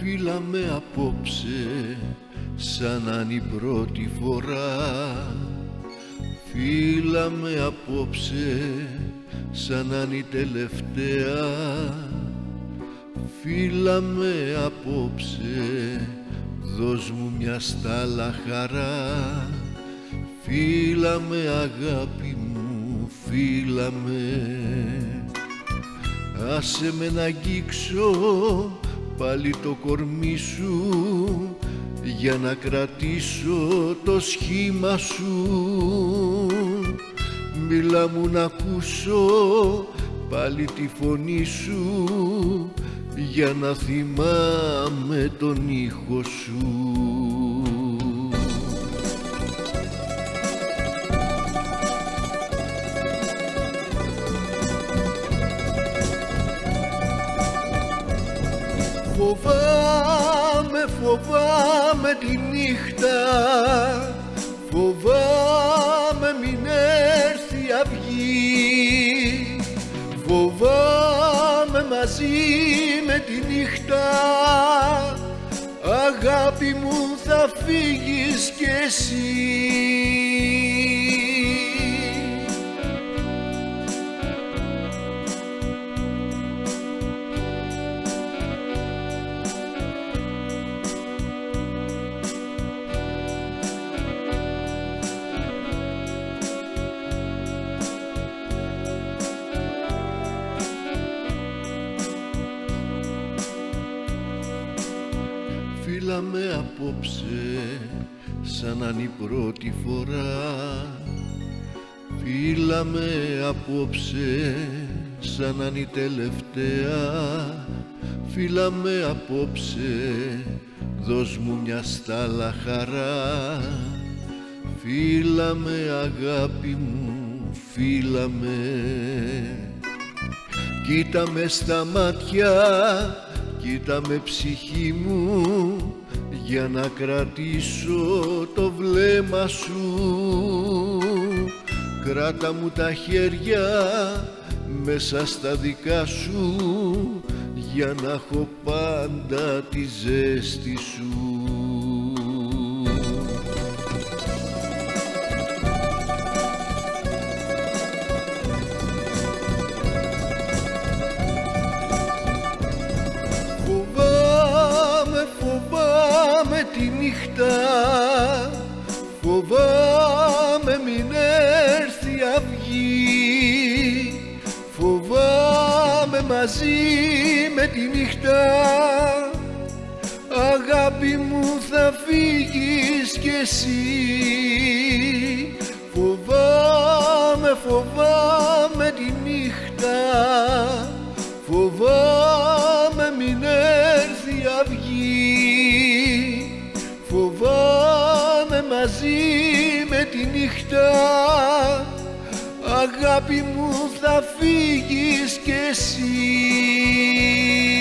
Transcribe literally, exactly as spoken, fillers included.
Φύλαμε απόψε σαν να είναι η πρώτη φορά. Φύλαμε απόψε σαν να είναι η τελευταία. Φύλαμε απόψε, δώσ' μου μια στάλα χαρά. Φύλαμε αγάπη μου, φύλαμε. Άσε με να αγγίξω πάλι το κορμί σου, για να κρατήσω το σχήμα σου. Μίλα μου να ακούσω πάλι τη φωνή σου, για να θυμάμαι τον ήχο σου. Φοβάμαι, φοβάμαι τη νύχτα, φοβάμαι μην έρθει η αυγή. Φοβάμαι μαζί με τη νύχτα, αγάπη μου θα φύγεις κι εσύ. Φύλαμε απόψε σαν να είναι η πρώτη φορά. Φύλαμε απόψε σαν να είναι η τελευταία. Φύλαμε απόψε, δώσ' μου μια στάλα χαρά. Φύλαμε αγάπη μου, φύλαμε. Κοίτα με στα μάτια, κοίτα με ψυχή μου, για να κρατήσω το βλέμμα σου. Κράτα μου τα χέρια μέσα στα δικά σου, για να έχω πάντα τη ζέστη σου. Φοβάμαι τη νύχτα, φοβάμαι μην έρθει η αυγή. Φοβάμαι μαζί με τη νύχτα, αγάπη μου θα φύγεις κι εσύ. Φοβάμαι, φοβάμαι τη νύχτα, φοβάμαι μην έρθει η αυγή. Φοβάμαι μαζί με τη νύχτα, αγάπη μου θα φύγεις κι εσύ.